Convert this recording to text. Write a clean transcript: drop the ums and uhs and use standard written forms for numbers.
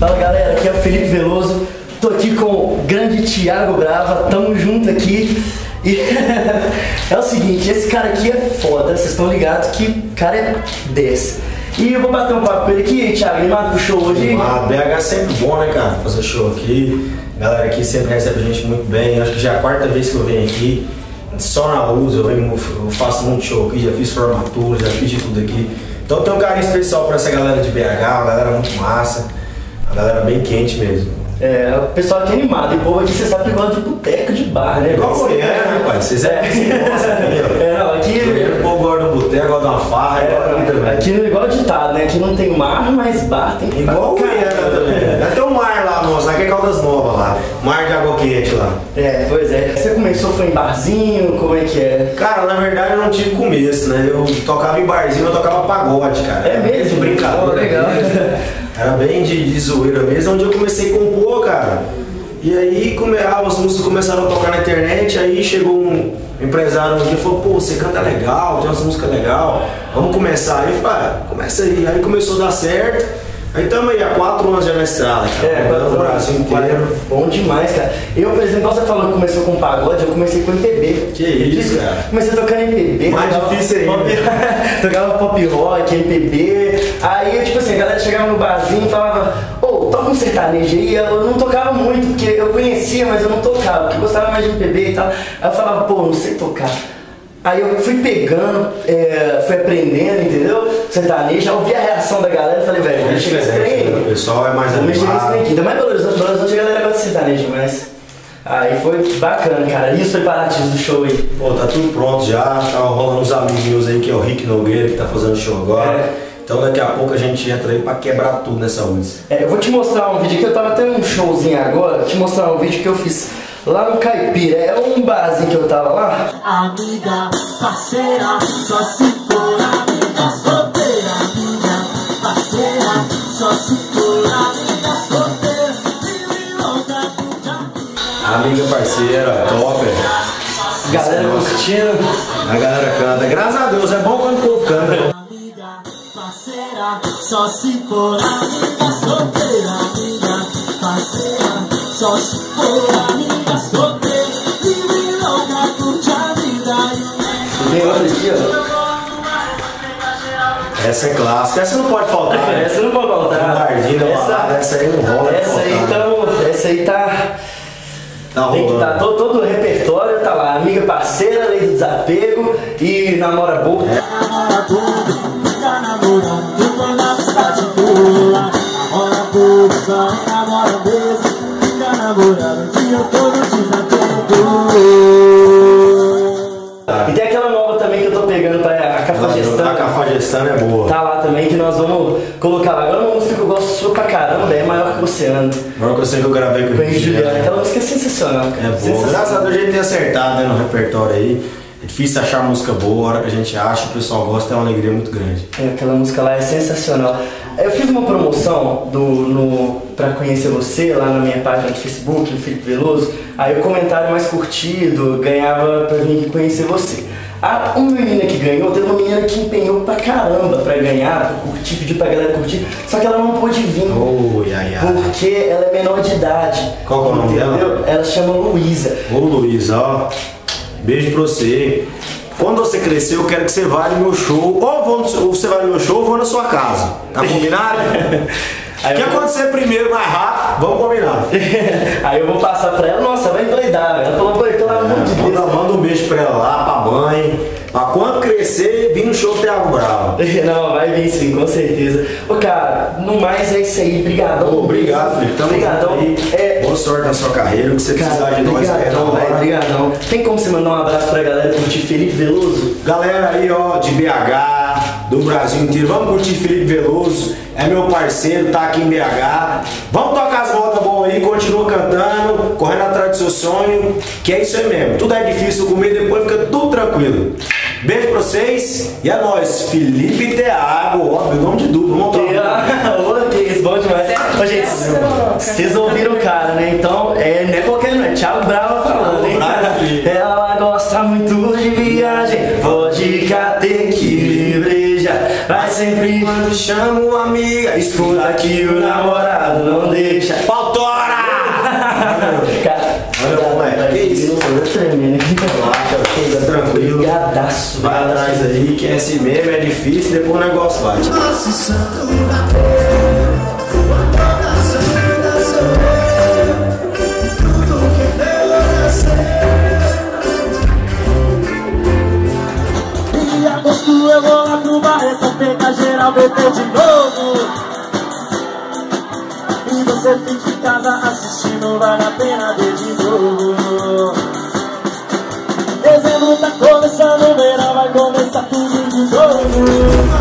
Fala galera, aqui é o Felipe Veloso, tô aqui com o grande Thiago Brava, tamo junto aqui. E é o seguinte, esse cara aqui é foda, vocês estão ligados que o cara é 10. E eu vou bater um papo com ele aqui, Thiago, animado pro show hoje? BH é sempre bom, né, cara, fazer show aqui. A galera aqui sempre recebe a gente muito bem, acho que já é a quarta vez que eu venho aqui. Só na USA eu faço muito show aqui, já fiz formatura, já fiz de tudo aqui. Então tem um carinho especial pra essa galera de BH, uma galera muito massa, uma galera bem quente mesmo. É, o pessoal aqui é animado, e o povo aqui você sabe que gosta de boteco, de bar, né? Igual Goiânia, né, pai? Vocês não, aqui... O povo gosta de um boteco, gosta de uma farra, igual aqui também. Aqui é igual ditado, né? Aqui não tem mar, mas bar tem... Igual Goiânia também. Até o mar lá, nossa, lá que é Caldas Novas lá. Mar de água quente lá. É, pois é. Você começou, foi em barzinho, como é que é? Cara, na verdade eu não tive começo, né? Eu tocava em barzinho, eu tocava pagode, cara. É mesmo? Brincadeira. Oh, legal. Era bem de zoeira mesmo, onde eu comecei a compor, cara. E aí as músicas começaram a tocar na internet, aí chegou um empresário que falou, pô, você canta legal, tem umas músicas legais, vamos começar. Aí eu falei, começa aí. Aí começou a dar certo. Aí estamos aí há 4 anos já na estrada, cara. No Brasil inteiro. Bom demais, cara. Eu, por exemplo, você falou que começou com pagode, eu comecei com MPB. Que isso, cara? Comecei tocando MPB. Mais difícil ainda. Tocava pop rock, MPB. Aí, tipo assim, a galera chegava no barzinho e falava, toca um sertanejo aí. Eu não tocava muito, porque eu conhecia, mas eu não tocava, porque eu gostava mais de MPB e tal. Aí eu falava, pô, não sei tocar. Aí eu fui pegando, fui aprendendo, entendeu? Sertanejo, eu vi a reação da galera e falei, velho, vou mexer nesse trem. O pessoal é mais animado. Ainda mais Belo Horizonte, a galera gosta de sertanejo, mas... Aí foi bacana, cara. Isso foi parativo do show aí. Pô, tá tudo pronto já, tá rolando uns amigos meus aí, que é o Rick Nogueira, que tá fazendo show agora. Então daqui a pouco a gente entra aí pra quebrar tudo nessa música. Eu vou te mostrar um vídeo aqui, eu tava tendo um showzinho agora, vou te mostrar um vídeo que eu fiz lá no Caipira, é um barzinho que eu tava lá. Amiga, parceira, só se for amiga solteira. Amiga, parceira, só se for amiga solteira. Amiga, parceira, top. Galera curtindo. A galera canta, graças a Deus, é bom quando o povo canta. Amiga, parceira, só se for amiga solteira. Amiga, parceira, só se for amiga solteira. Livre, louca, curte a vida. Tem outra aqui, ó. Essa é clássica, essa não pode faltar. Né? Essa não pode faltar. Essa aí não rola. Essa aí tá. Tem que dar todo o repertório, tá lá. Amiga, parceira, lei do desapego e namora boa. Namora tudo, fica namorando quando a amizade boa. Namora tudo, só namora mesmo. Fica namorando o dia todo desapego. E tem aquela nova também que eu tô pegando pra a Cafajestana. A Cafajestana é boa. Tá lá também que nós vamos colocar lá. Agora uma música que eu gosto sua pra caramba, é Maior que o Oceano. Maior que o Oceano que eu gravei com o Juliano. Aquela música é sensacional, cara. É boa. Graças a Deus a gente tem acertado, né, no repertório aí. É difícil achar música boa, a hora que a gente acha, o pessoal gosta, é uma alegria muito grande. Aquela música lá é sensacional. Eu fiz uma promoção pra conhecer você lá na minha página do Facebook, no Felipe Veloso. Aí o comentário mais curtido ganhava pra vir aqui conhecer você. Uma menina que ganhou, teve uma menina que empenhou pra caramba pra ganhar, pra curtir, pediu pra galera curtir, só que ela não pôde vir. Porque ela é menor de idade. Qual que é o nome dela? Ela chama Luísa. Ô Luísa, ó, beijo pra você. Quando você crescer, eu quero que você vá no meu show. Ou você vai no meu show ou vou na sua casa. Tá combinado? O que acontecer primeiro, mais rápido, vamos combinar. Aí eu vou passar pra ela, nossa, vai endoidar. Ela falou, pelo amor de Deus. Manda um beijo pra ela lá, pra mãe. Pra quando crescer, vir no show do Thiago Bravo. Não, vai vir sim, com certeza. Ô cara, no mais é isso aí, brigadão. Obrigado, Felipe. Obrigadão. Boa sorte na sua carreira, o que você precisar de nós aí. Obrigadão. Tem como você mandar um abraço pra galera curtir Felipe Veloso? Galera aí, ó, de BH, do Brasil inteiro, vamos curtir Felipe Veloso. É meu parceiro, tá aqui em BH. Vamos tocar as modas boas aí, continua cantando, correndo atrás do seu sonho, que é isso aí mesmo. Tudo é difícil comer, depois fica tudo tranquilo. Beijo pra vocês e é nóis. Felipe e Thiago, óbvio, nome de duplo, vamos tocar. Que isso, bom demais. Ô, gente, vocês ouviram o cara, né? Então, não é qualquer, não é Thiago Brava falando, hein? Ela gosta muito de viagem, vodka, tequila e breja. Vai sempre quando chamo amiga, escuta que o namorado não deixa. Pautora! Olha, que isso? Eu tremendo aqui. Fica tranquilo. Gadaço. Vai atrás aí, que esse meme é difícil, depois o negócio vai. Nosso santo bater, toda santa sou eu, tudo que Deus nascer. Em agosto eu vou lá pro Barreto, pegar geral, beber de novo. E você fica em casa assistindo, vale a pena ver de novo. Dezembro tá começando, o verão vai começar tudo de novo.